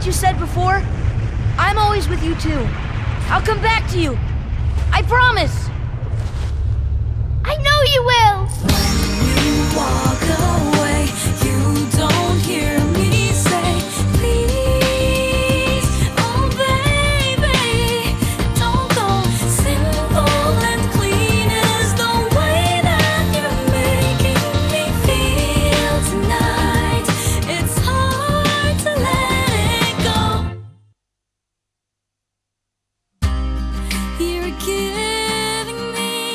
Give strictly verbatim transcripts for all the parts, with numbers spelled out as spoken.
what you said before? I'm always with you too. I'll come back to you. I promise. I know you will. When you walk away, you don't hear me say, please, oh baby, don't go. Simple and clean is the way that you're making me feel tonight. It's hard to let it go. You're giving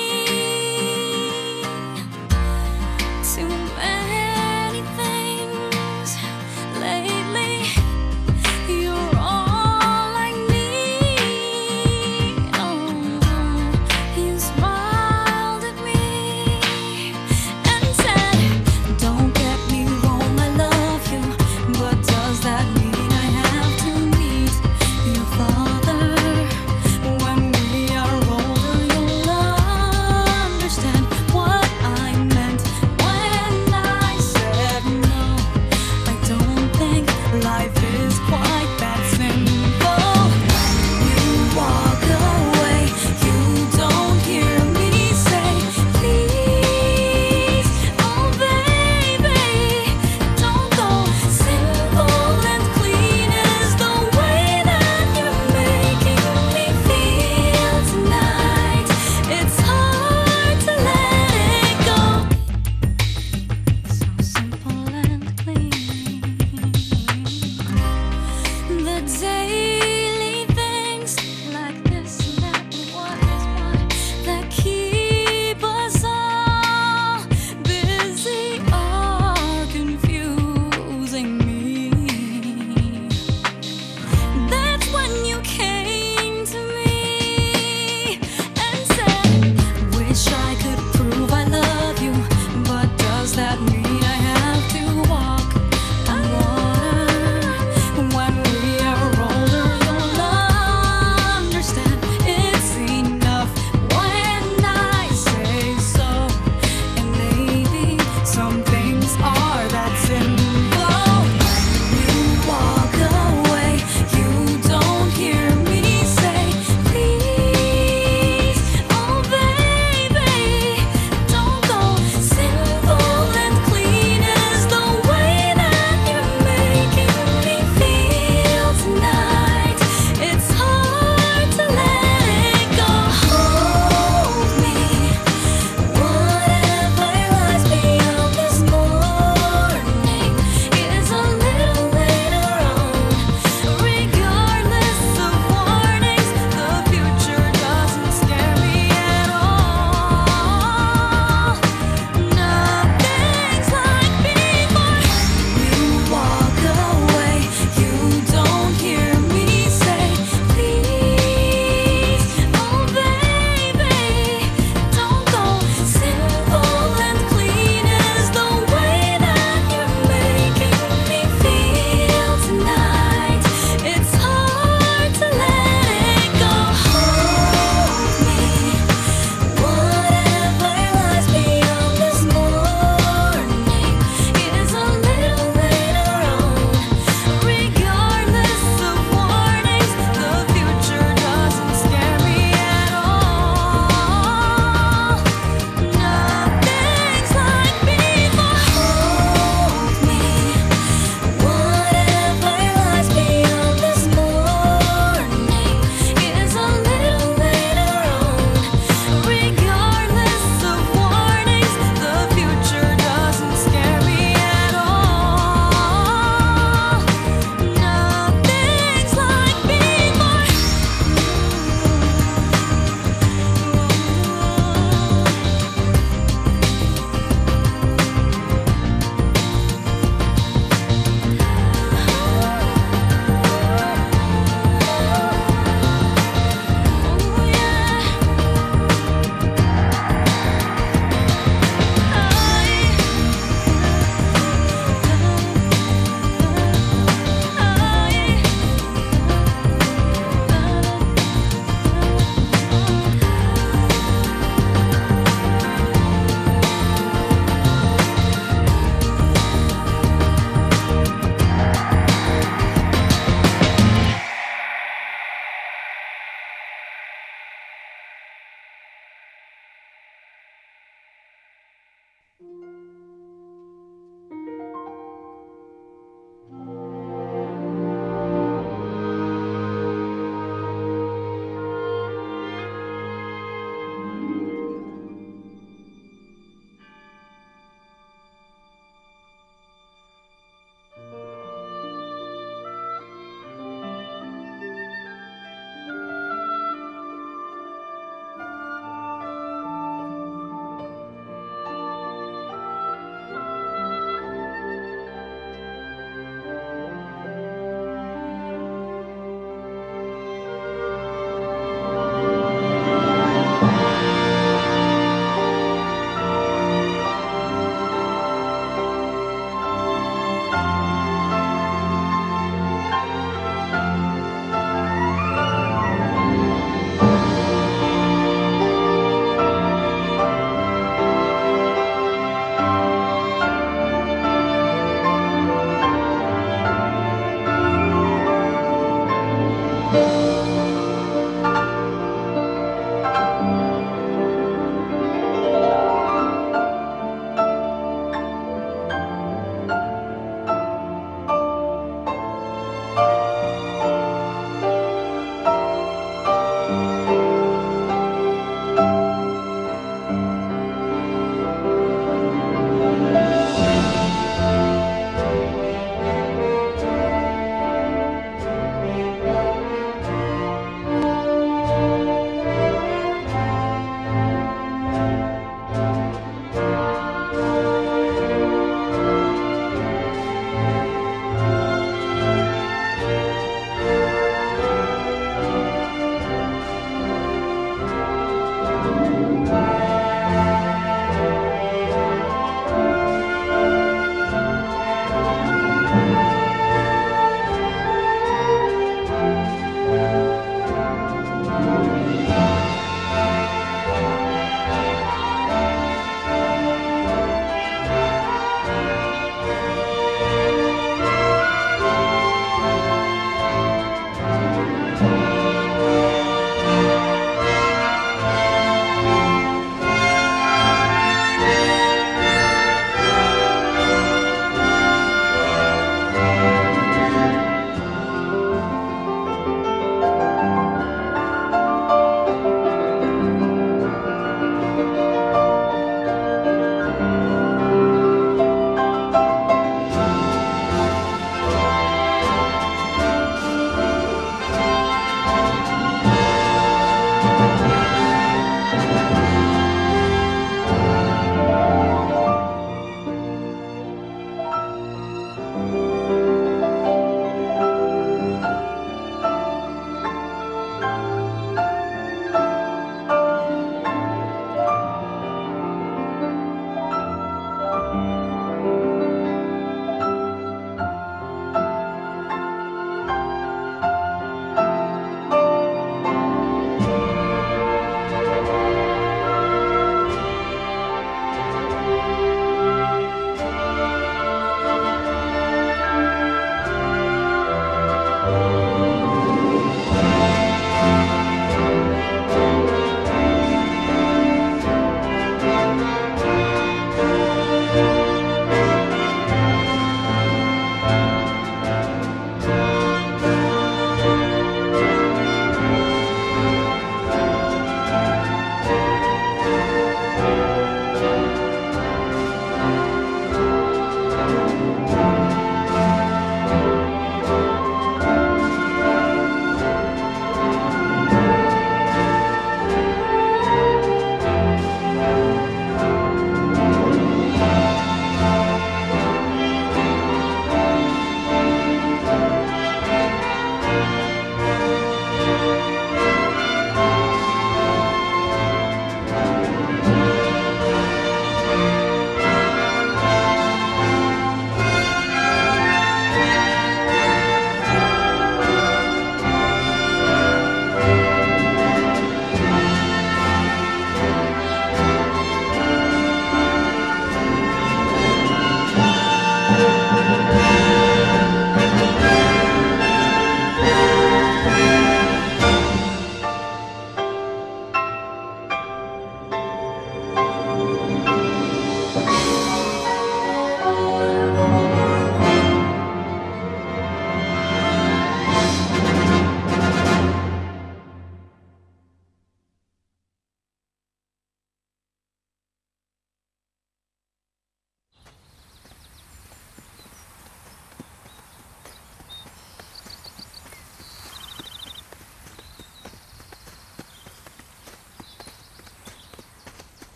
me too many things lately. You're all I need. Oh, you smiled at me and said, don't get me wrong, I love you, but does that mean I have to meet your father? When we are older, you'll understand what I meant when I said no. I don't think life is quite that simple. You walk away, you don't hear me say, please, oh baby, don't go. Simple and clean is the way that you're making me feel tonight. It's hard to let it go. So simple and clean. The daily things like this and that and what is what that keep us all busy are confusing me. That's when you came to me and said, wish I could prove I love you, but does that mean I have to walk on water? When we are older,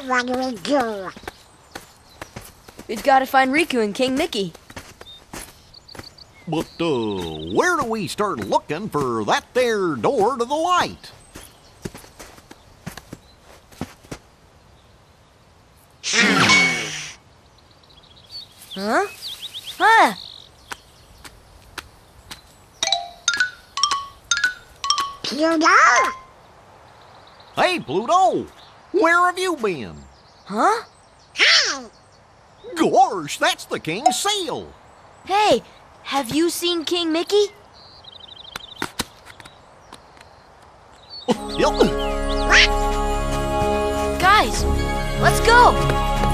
what do we do? We've got to find Riku and King Mickey. But, uh, where do we start looking for that there door to the light? Huh? Huh? Pluto? Hey, Pluto! Where have you been? Huh? Hi! Gosh, that's the king's seal! Hey, have you seen King Mickey? Yup. Guys, let's go!